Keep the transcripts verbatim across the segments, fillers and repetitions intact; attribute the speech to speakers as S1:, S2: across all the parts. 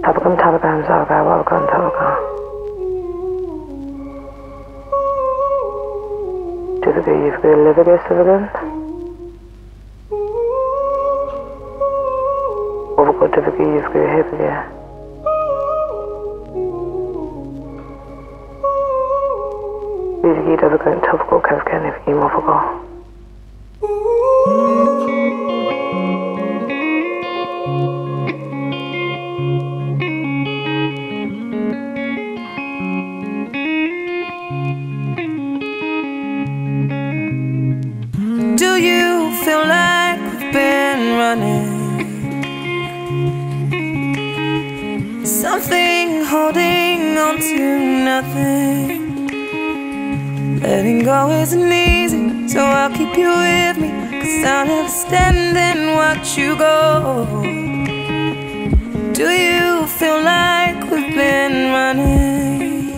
S1: Tabakam tabakam saga welcome tabakam. Do the good you've got to live against the good. Overgo to the good you've got to hip again. These geet are the good topical kevkin if you move ago.
S2: Do you feel like we've been running? Something holding on to nothing. Letting go isn't easy, so I'll keep you with me, 'cause I'll never stand and watch you go. Do you feel like we've been running?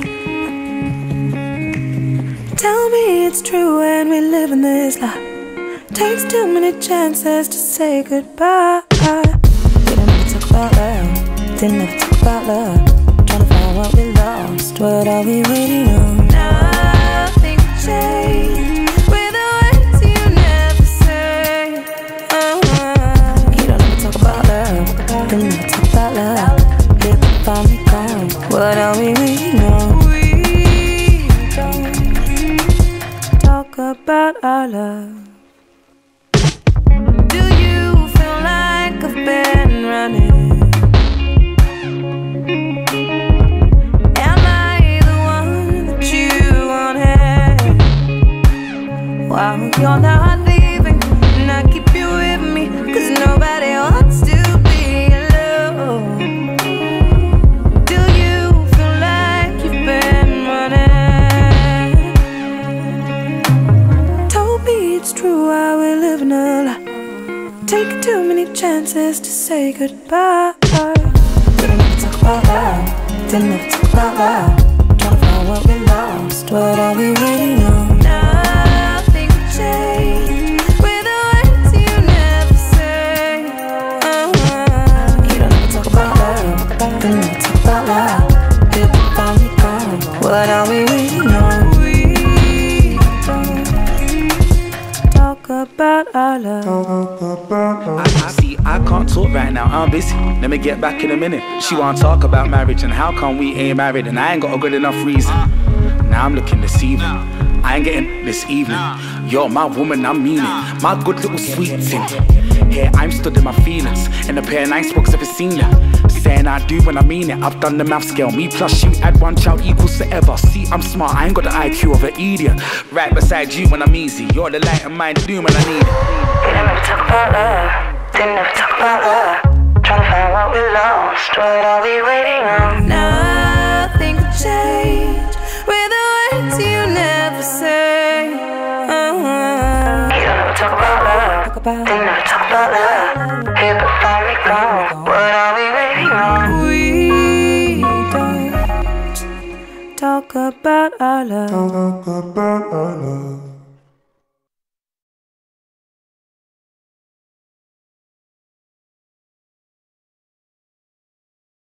S2: Tell me it's true when we live in this life. Takes too many chances to say goodbye. We don't ever talk about love, didn't ever talk about love. Trying to find what we lost, what are we waiting on? Nothing changed with the words you never say. uh-huh. You don't ever talk about love, didn't ever talk about love. Here we finally gone, what are we waiting on? We don't talk about our love. Been running. Am I the one that you wanted? While you're not leaving, and I keep you with me, 'cause nobody wants to be alone. Do you feel like you've been running? Told me it's true how we're living a lie. Take too many chances to say goodbye. We don't ever talk about love, didn't ever talk about love. Trying to find what we lost, what are we waiting on? Nothing changed with the words you never say. uh-huh. You don't ever talk about love, didn't ever talk about love. Here we finally gone, what are we waiting on? We don't talk about our love.
S3: I, I see, I can't talk right now, I'm busy. Let me get back in a minute. She wanna talk about marriage and how come we ain't married, and I ain't got a good enough reason. Now I'm looking this evening, I ain't getting this evening. You're my woman, I mean it, my good little sweet thing. Here I'm stood in my feelings, in a pair of nice books, ever seen it. Saying I do when I mean it, I've done the math scale. Me plus you, add one child equals forever. See, I'm smart, I ain't got the I Q of an idiot. Right beside you when I'm easy, you're the light of my doom when I need it.
S1: We don't ever talk about love, didn't ever talk about love. Trying to find what we lost, what are we waiting on?
S2: Nothing could change with the words you never say. uh-huh.
S1: We don't ever talk about love,
S2: Talk about
S1: didn't ever talk about love. Here but finally gone, what are we waiting on?
S2: We don't talk about our love.
S4: Talk about our love.